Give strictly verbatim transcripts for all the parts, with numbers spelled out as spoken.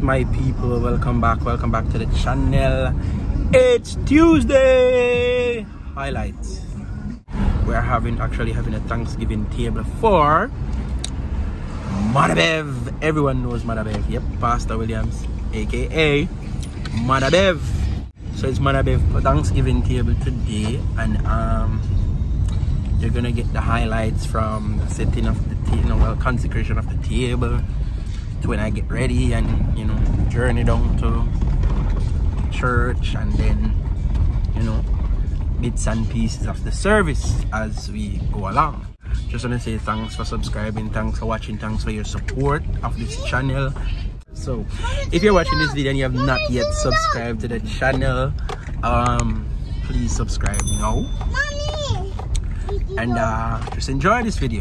my people? Welcome back, welcome back to the channel. It's Tuesday highlights. We're having actually having a Thanksgiving table for Mother Bev. Everyone knows Mother Bev. Yep, Pastor Williams, aka Mother Bev. So it's Mother Bev Thanksgiving table today, and um you're gonna get the highlights from the setting of the table, you know, well, consecration of the table, to when I get ready and, you know, journey down to church, and then, you know, bits and pieces of the service as we go along. Just want to say thanks for subscribing, thanks for watching, thanks for your support of this channel. So if you're watching this video and you have not yet subscribed to the channel, um please subscribe now, and uh just enjoy this video.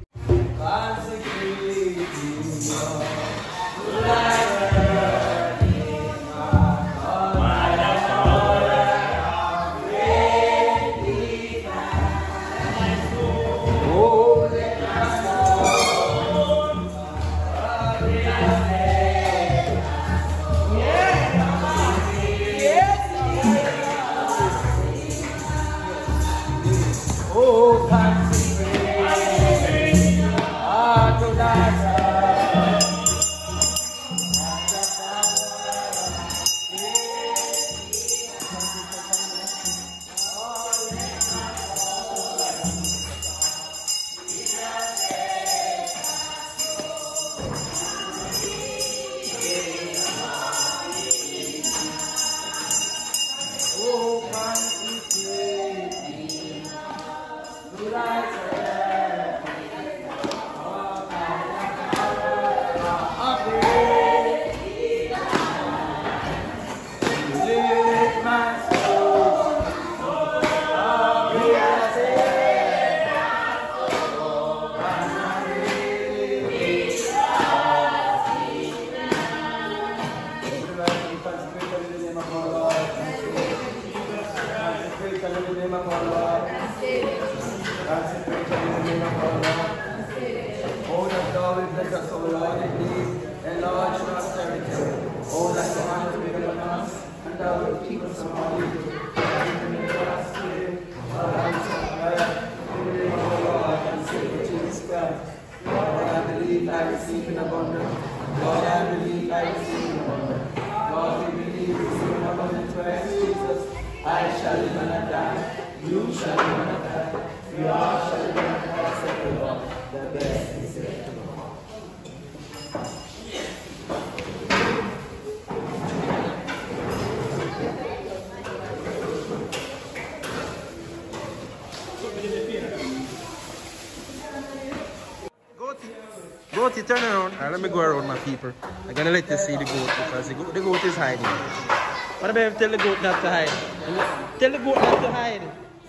Goaty, turn around. Right, let me go around my people. I'm gonna let you see the goat because the goat, the goat is hiding. What about tell the goat not to hide? Tell the goat not to hide.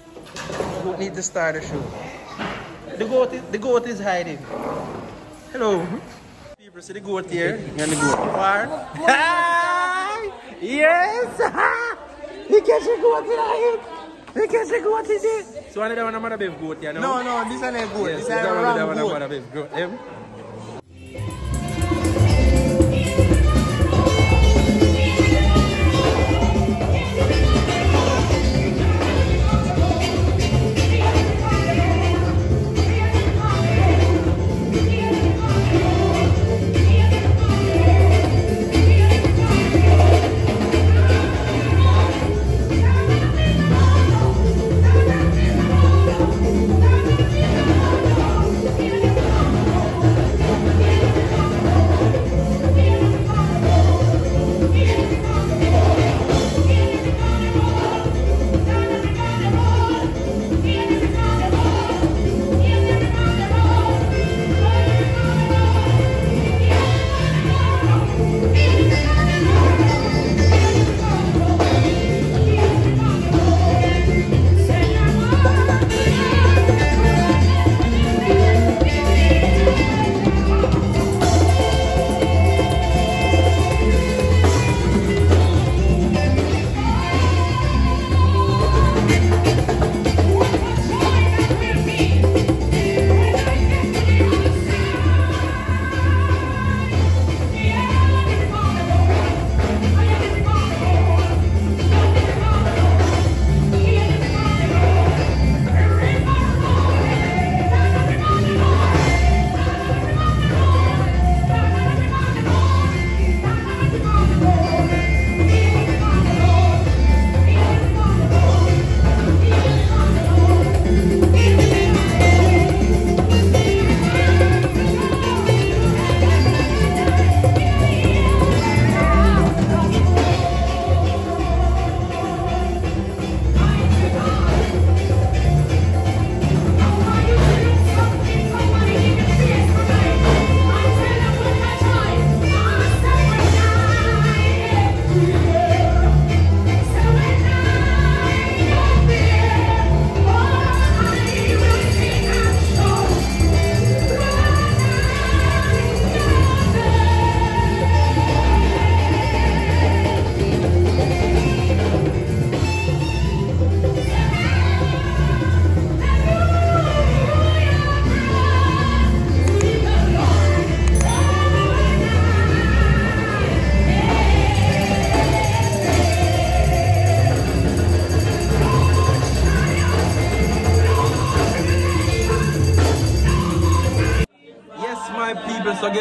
The goat needs to start the show. The goat is, the goat is hiding. Hello. People, see the goat here? And the goat. War. Yes! He catch the goat in here. He catch the goat in here. So one of them Mother Bev goat here, no? No, no, this is a goat. Yes, this is a wrong goat. Mother Bev goat. Them.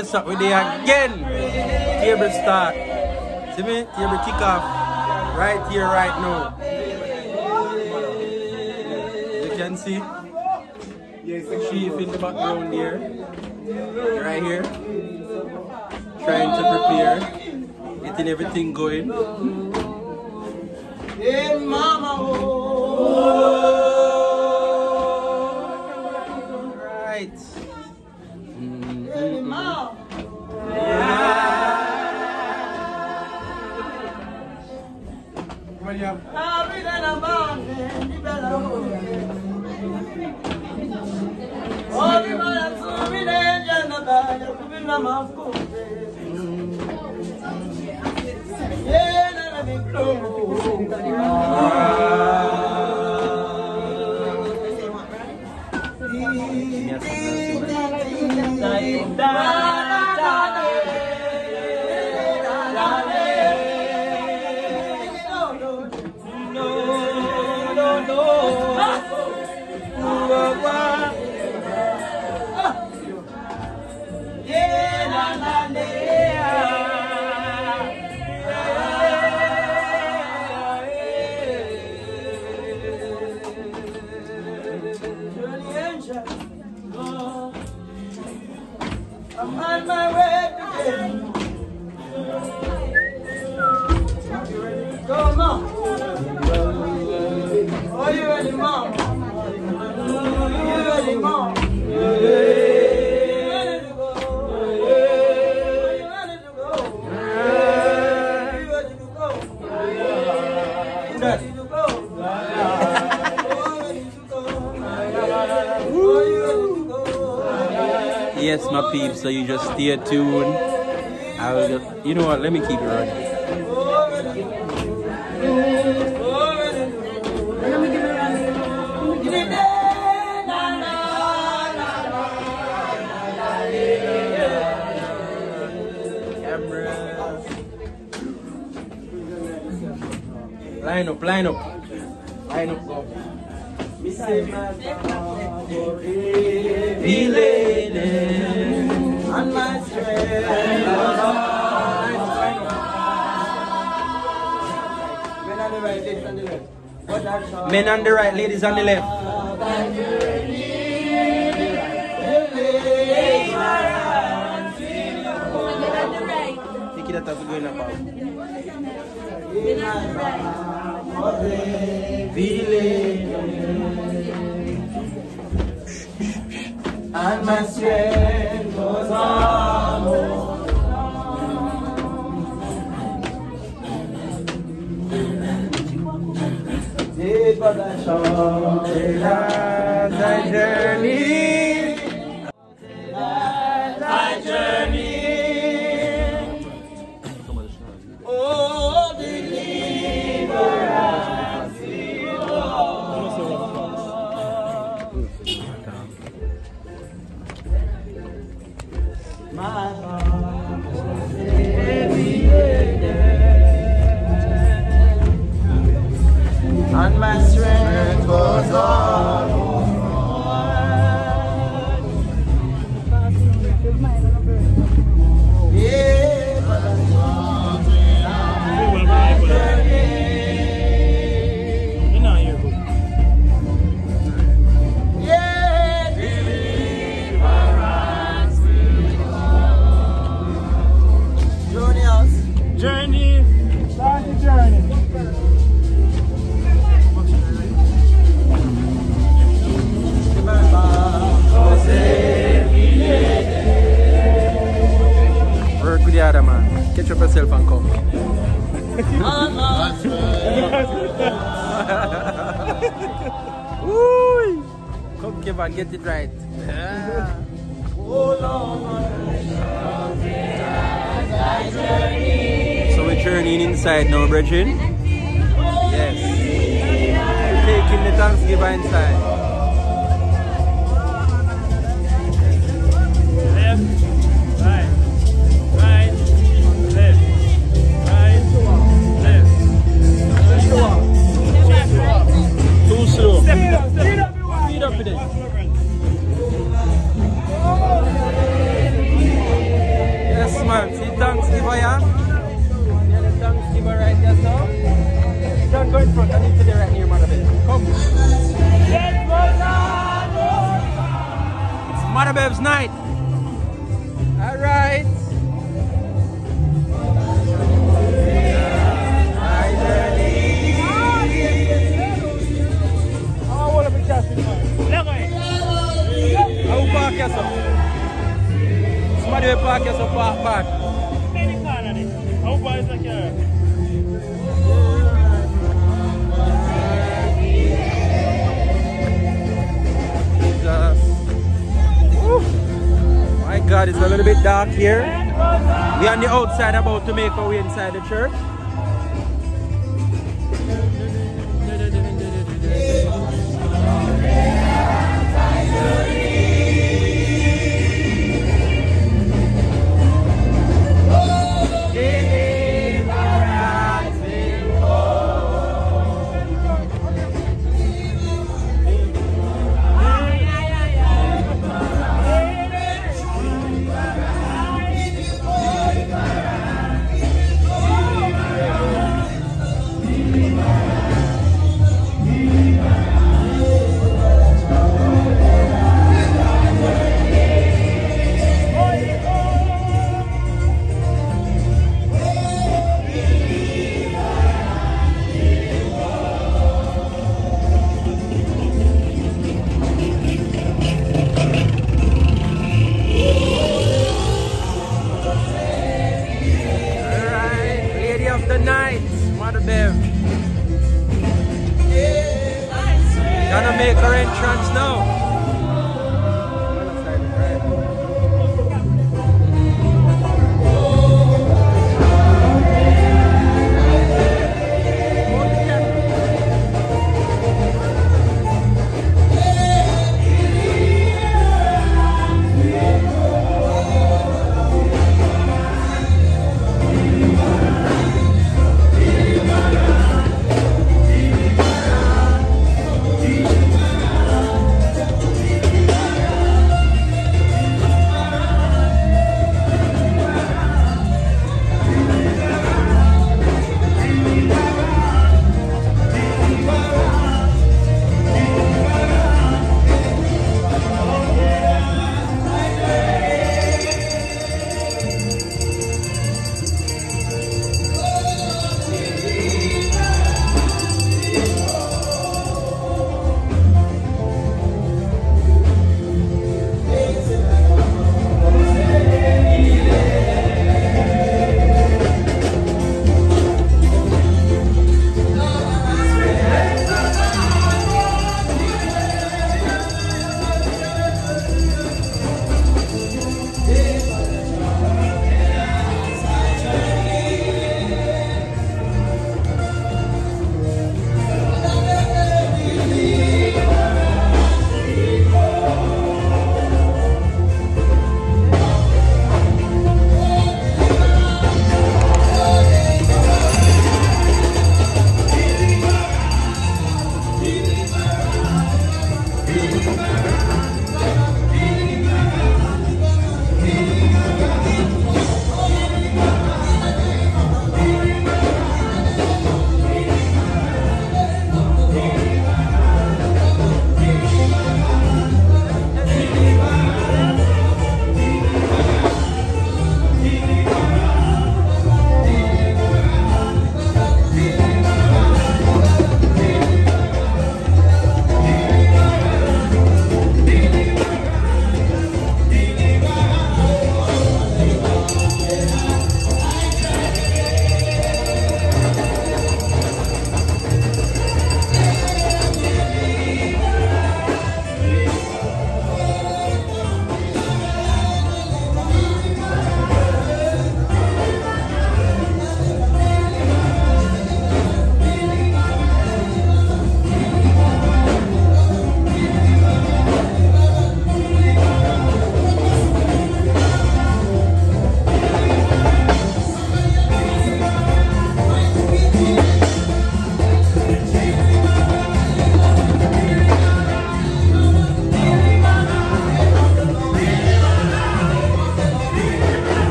Yes, sir, we're there again. Table start. See me? Table kick off. Right here, right now. You can see Chief in the background here. Right here. Trying to prepare. Getting everything going. Hey, mama. Right. Mm-hmm. I'm on my way again. Go, Mom. Are you ready, Mom? Are you ready, Mom? Are you ready to go? Are you ready to go? Are you ready to go? Are you ready to go? Yes, my peeps, so you just stay tuned. I will just, you know what, let me keep it running. Camera. Line up, line up. Line up, go. Feeling on my strength. Men on the right, ladies on the left. Take it out of the going about. Feeling and my strength goes on. Deep as I shall take as I journey, as I journey. Oh, deliverance, my heart every and my strength goes on. Yeah, but I'm journey, start the journey. Work with the other man. Catch up yourself and come. Woo! Come, Kevin, get it right. Yeah. So we're journeying inside now, brethren. Yes. We're taking the Thanksgiving inside. Left, right, right, left, right, left. Too slow. Speed up, speed up, Speed up with it. go in front. I need to be right near Mother Bev. Come. It's Mother Bev's night. Alright. How park yourself? Somebody will park yourself park back. How far is the car? Jesus. Woo. My God, it's a little bit dark here. We're on the outside about to make our way inside the church. Gonna make her entrance now.